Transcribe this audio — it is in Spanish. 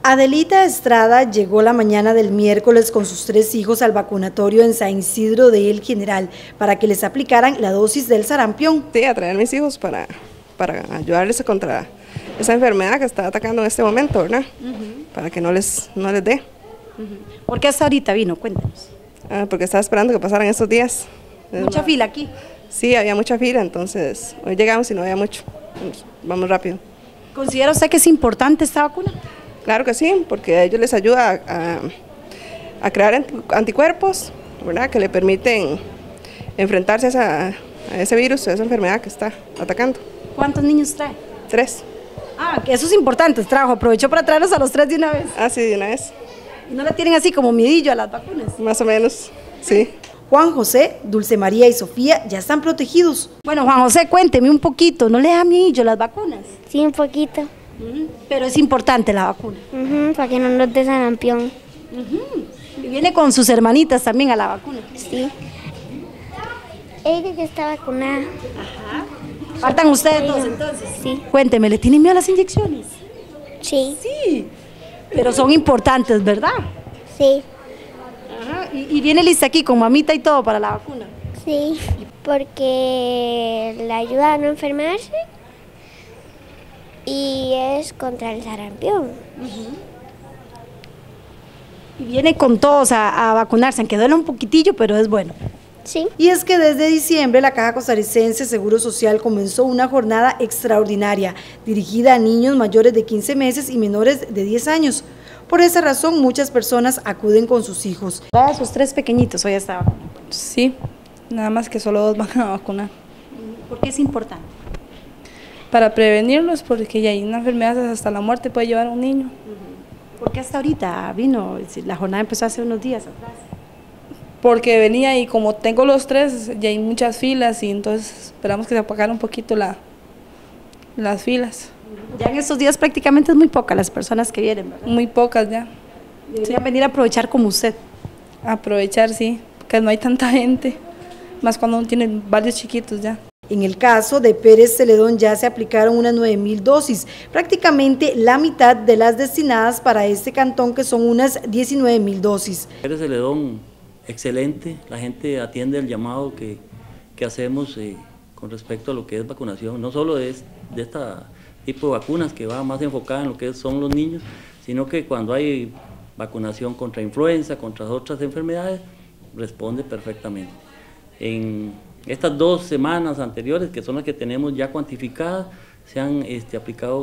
Adelita Estrada llegó la mañana del miércoles con sus 3 hijos al vacunatorio en San Isidro de El General para que les aplicaran la dosis del sarampión. Sí, a traer a mis hijos para ayudarles contra esa enfermedad que está atacando en este momento, ¿verdad? Para que no les dé. ¿Por qué hasta ahorita vino? Cuéntanos. Porque estaba esperando que pasaran estos días. ¿Mucha fila aquí? Sí, había mucha fila, entonces hoy llegamos y no había mucho. Vamos rápido. ¿Considera usted que es importante esta vacuna? Claro que sí, porque a ellos les ayuda a crear anticuerpos, ¿verdad? Que le permiten enfrentarse a ese virus, a esa enfermedad que está atacando. ¿Cuántos niños trae? 3. Que eso es importante, trabajo. Aprovecho para traerlos a los 3 de una vez. Sí, de una vez. ¿Y no le tienen así como miedillo a las vacunas? Más o menos, sí. Juan José, Dulce María y Sofía ya están protegidos. Bueno, Juan José, cuénteme un poquito, ¿no le da miedillo las vacunas? Sí, un poquito. Pero es importante la vacuna. Para que no nos dé sarampión. Y viene con sus hermanitas también a la vacuna. Sí. Ella ya está vacunada. ¿Faltan ustedes dos entonces? Sí. Cuénteme, ¿le tienen miedo a las inyecciones? Sí. Sí. Pero son importantes, ¿verdad? Sí. Y viene lista aquí con mamita y todo para la vacuna. Sí. Porque le ayuda a no enfermarse y es contra el sarampión. Y viene con todos a vacunarse, aunque duele un poquitillo, pero es bueno. Sí. Y es que desde diciembre la Caja Costarricense Seguro Social comenzó una jornada extraordinaria dirigida a niños mayores de 15 meses y menores de 10 años. Por esa razón muchas personas acuden con sus hijos. A sus 3 pequeñitos hoy estaban. Sí, nada más que solo 2 van a vacunar. ¿Por qué es importante? Para prevenirlos, porque ya hay una enfermedad hasta la muerte puede llevar a un niño. ¿Por qué hasta ahorita vino? La jornada empezó hace unos días atrás. Porque venía y como tengo los 3, ya hay muchas filas y entonces esperamos que se apagara un poquito las filas. Ya en estos días prácticamente es muy pocas las personas que vienen, ¿verdad? Muy pocas ya. Deberían venir a aprovechar como usted. Aprovechar, sí, porque no hay tanta gente, más cuando uno tiene varios chiquitos ya. En el caso de Pérez Celedón ya se aplicaron unas 9,000 dosis, prácticamente la mitad de las destinadas para este cantón, que son unas 19,000 dosis. Pérez Celedón, excelente, la gente atiende el llamado que hacemos con respecto a lo que es vacunación, no solo de este tipo de vacunas que va más enfocada en lo que son los niños, sino que cuando hay vacunación contra influenza, contra otras enfermedades, responde perfectamente. En estas 2 semanas anteriores, que son las que tenemos ya cuantificadas, se han aplicado